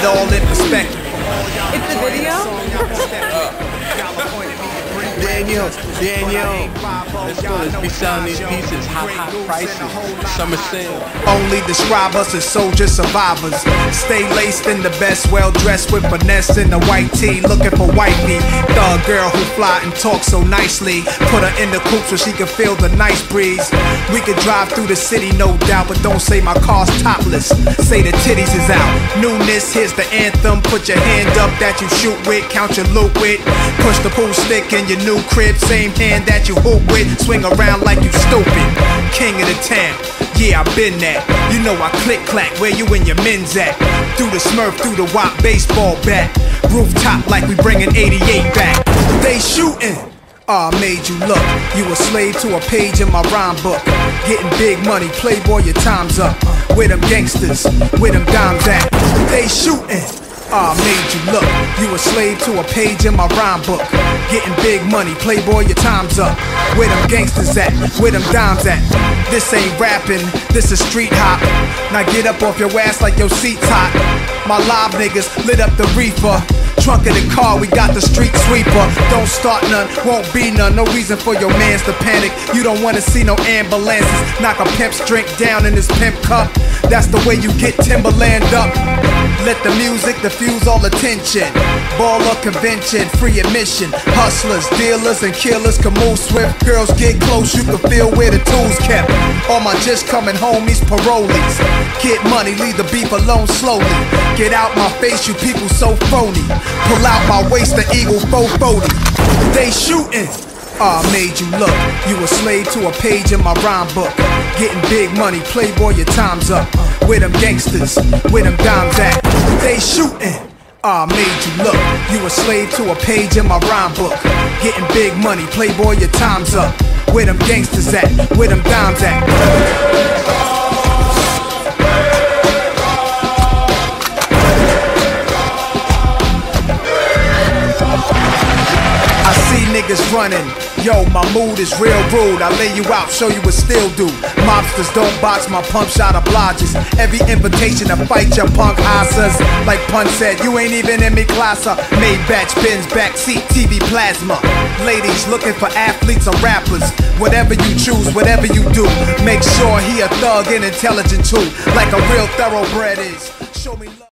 all in perspective. It's a video? Daniel, let's be selling these pieces, hot prices, summer sale. Only describe us as soldier survivors. Stay laced in the best, well dressed with finesse in the white tee, looking for wifey. Thug girl who fly and talk so nicely. Put her in the coupe so she can feel the nice breeze. We could drive through the city, no doubt, but don't say my car's topless. Say the titties is out. Newness, here's the anthem. Put your hand up that you shoot with, count your loot with. Push the pool stick in your new crib, same hand that you hoop with. Swing around like you stupid. King of the town, yeah, I been that. You know I click clack, where you and your men's at? Through the Smurf, through the WAP baseball bat. Rooftop like we bringing 88 back. They shooting. Made you look. You a slave to a page in my rhyme book. Getting big money, playboy, your time's up. Where them gangsters, where them dimes at? They shooting. Made you look. You a slave to a page in my rhyme book. Getting big money, playboy, your time's up. Where them gangsters at? Where them dimes at? This ain't rapping, this is street hop. Now get up off your ass like your seat's hot. My live niggas lit up the reefer. Trunk of the car, we got the street sweeper. Don't start none, won't be none. No reason for your mans to panic. You don't wanna see no ambulances. Knock a pimp's drink down in his pimp cup. That's the way you get Timberland up. Let the music diffuse all attention. Baller convention, free admission. Hustlers, dealers, and killers can move swift. Girls get close, you can feel where the tools kept. All my just coming homies, parolees. Get money, leave the beef alone slowly. Get out my face, you people so phony. Pull out my waist, the Eagle 440. They shooting. Made you look. You a slave to a page in my rhyme book. Getting big money, playboy, your time's up. Where them gangsters, where them dimes at? They shooting. Made you look. You a slave to a page in my rhyme book. Getting big money, playboy, your time's up. Where them gangsters at? Where them dimes at? Niggas running, yo, my mood is real rude. I lay you out, show you what still do. Mobsters don't box, my pump shot obliges. Every invitation to fight your punk asses. Like Pun said, you ain't even in me class. Made batch bins, backseat, TV plasma. Ladies looking for athletes or rappers. Whatever you choose, whatever you do, make sure he a thug and intelligent too, like a real thoroughbred is. Show me love.